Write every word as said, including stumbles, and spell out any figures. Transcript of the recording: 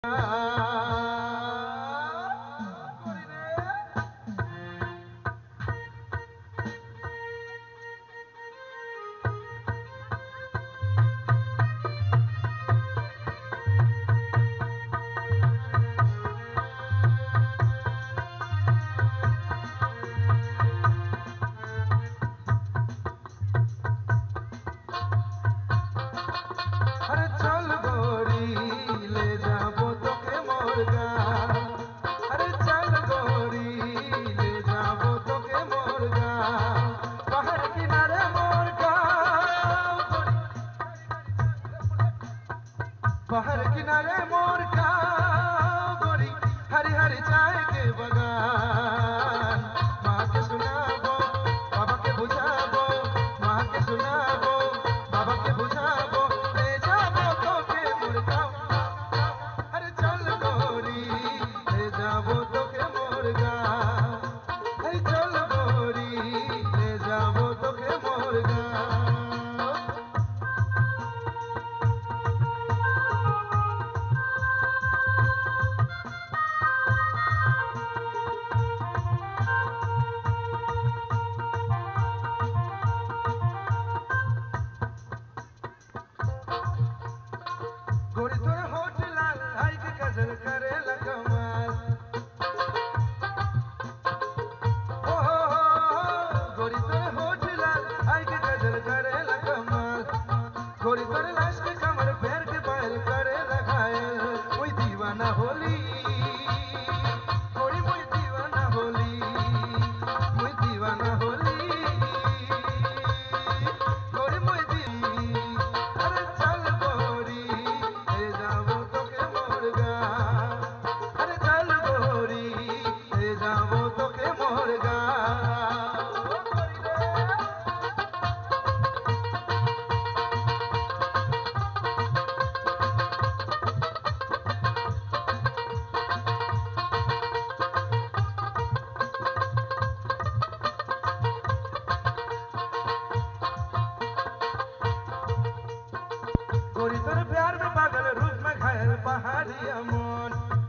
पहाड़ किनारे मोर गाँव गोरी हरी हरी चाय के बगान। माँ के सुनाबो बाबा के बुझाबो, माँ के सुनाबो बाबा के बुझाबो, ले जाबो तो के मोर गाँव। अरे चल गोरी ले जाबो तो के मोर गाँव। अरे चल गोरी ले जाबो तो के मोर गाँव। गोरी तोरे होठ लाल आई के गजल करे कमाल। ओ हो हो गोरी तोरे होठ लाल आई के गजल करे कमाल। गोरी तोरे लाश के कमर पैर के बैल करे घायल। कोई दीवाना होली गोरी कोई दीवाना होली, कोई दीवाना होली गोरी मोई दी। अरे चल गोरी ले जाबो तो के मोर गाँव। अरे चल गोरी ले जाबो तो के मोर गाँव। गोरी तोरे प्यार में पागल रूप में घायल पहाड़ी अमन।